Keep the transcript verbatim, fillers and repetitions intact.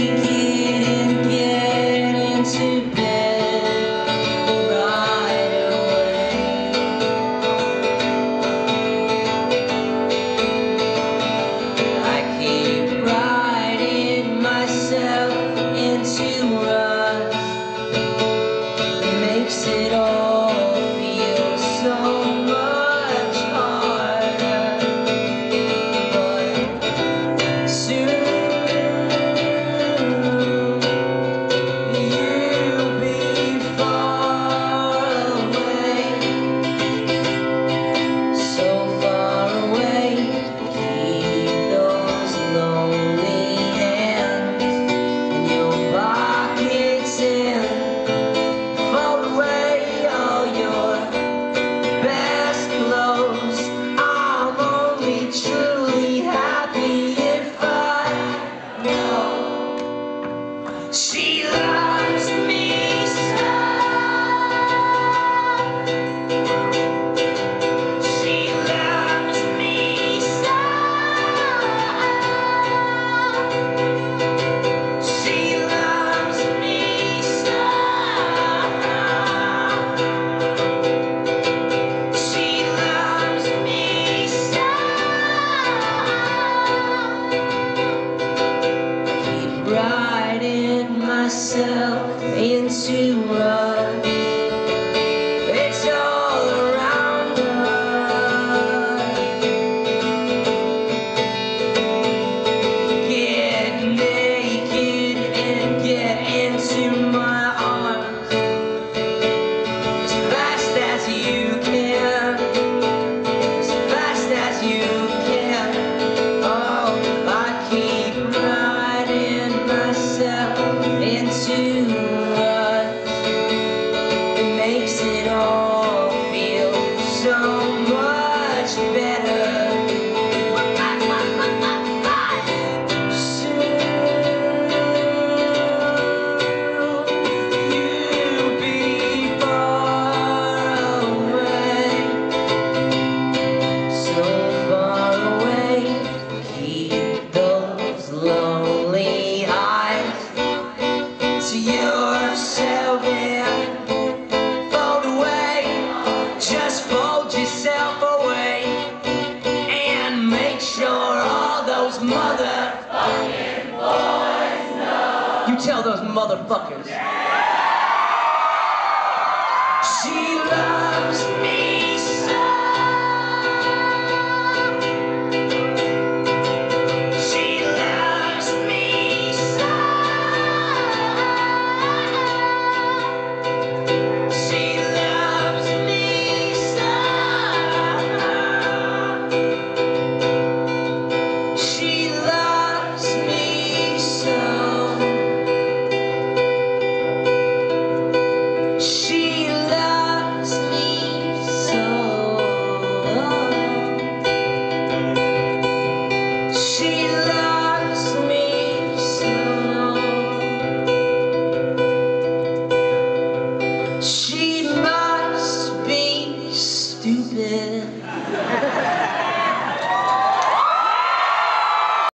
and get into bed right away. I keep writing myself into rust. It makes it all feel so much harder, but soon you'll be far away, so far away. Keep those lonely hands in your pockets and fold away all your best clothes. I'm only truly happy if I know she loves me so. She loves me so. She loves me so. She loves me so. Keep writing myself into rust. It's all around us. Get naked and get into my arms as fast as you can, as fast as you can. Oh, I keep writing myself into rust. It makes it all feel so much better. Soon you'll be far away, so far away. Keep those lonely eyes to yourself and fold away. Just fold yourself away and make sure all those motherfucking boys know. You tell those motherfuckers.